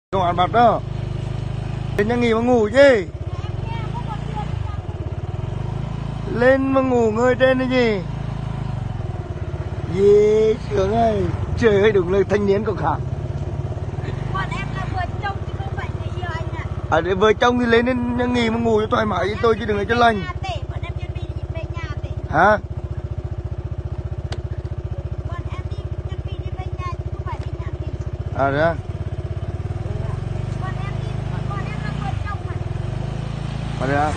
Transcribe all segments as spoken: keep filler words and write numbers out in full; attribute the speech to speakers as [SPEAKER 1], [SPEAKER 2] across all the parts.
[SPEAKER 1] Không ăn bạc đâu. Lên nhà nghỉ mà ngủ chứ. Lên mà ngủ ngơi trên đấy gì. Dê sướng ơi. Trời ơi đúng là thanh niên có khác.
[SPEAKER 2] Bọn em là vợ chồng chứ không phải người yêu anh ạ.
[SPEAKER 1] À để vợ chồng thì lên đến nhà nghỉ mà ngủ cho thoải mái với tôi chứ đừng ở cho lành.
[SPEAKER 2] Bọn em chuẩn bị về nhà tỉ.
[SPEAKER 1] Hả?
[SPEAKER 2] Bọn em đi chuẩn bị đi về nhà chứ không phải đi nhà nghỉ.
[SPEAKER 1] À đấy à?
[SPEAKER 2] Bọn em đi, bọn em là vợ chồng mà.
[SPEAKER 1] À đấy à?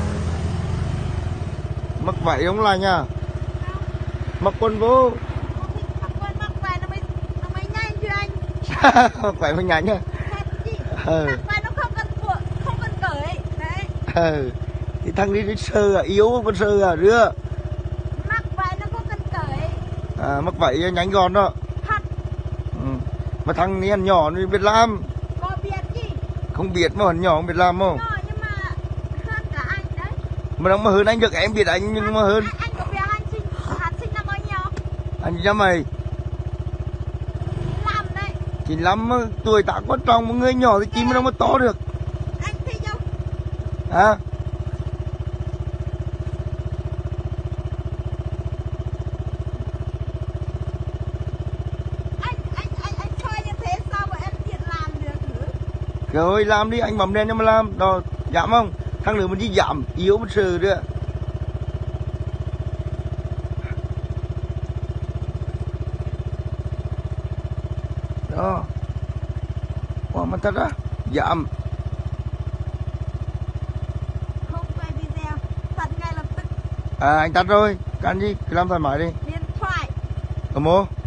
[SPEAKER 1] Mặc vậy không là nha. Mặc quần vô.
[SPEAKER 2] Mặc quần mặc vậy nó mới, nó mới nhanh chứ anh.
[SPEAKER 1] Mặc vậy mà nhanh nha.
[SPEAKER 2] Thật gì?
[SPEAKER 1] Ừ.
[SPEAKER 2] Mặc vậy nó không cần cuộn, không cần cởi. Đấy.
[SPEAKER 1] Ừ. Thì thằng đi sơ à, yếu con sơ à, đưa.
[SPEAKER 2] Mặc vậy nó không cần cởi.
[SPEAKER 1] À, mặc vậy nhanh gọn đó.
[SPEAKER 2] Thật.
[SPEAKER 1] Ừ. Mà thằng này nhỏ nó biết làm.
[SPEAKER 2] Có biết gì?
[SPEAKER 1] Không biết mà hắn nhỏ không biết làm không?
[SPEAKER 2] Nhỏ nhưng mà hơn cả anh đấy.
[SPEAKER 1] Mà đâu mà hơn anh được, em biết anh nhưng mà hơn.
[SPEAKER 2] Anh, anh có biết anh sinh, hắn sinh năm bao nhiêu?
[SPEAKER 1] Anh cho mày
[SPEAKER 2] Làm đấy.
[SPEAKER 1] chín lăm tuổi tác quan trọng, một người nhỏ thì chín mà đâu mà to được.
[SPEAKER 2] Anh thi đâu?
[SPEAKER 1] Hả?
[SPEAKER 2] Anh, anh, anh, anh chơi như thế sao mà em thiệt làm được hử?
[SPEAKER 1] Rồi làm đi, anh bấm đèn cho mà làm. Đó, giảm không? Thằng nữa mình chỉ giảm, yếu một sự nữa. Đó. Wow, mà thật á, giảm.
[SPEAKER 2] Không quay video, tắt ngay lập tức.
[SPEAKER 1] À, anh tắt rồi, can gì, cứ làm thoải mái đi.
[SPEAKER 2] Điện thoại.
[SPEAKER 1] Cầm mô.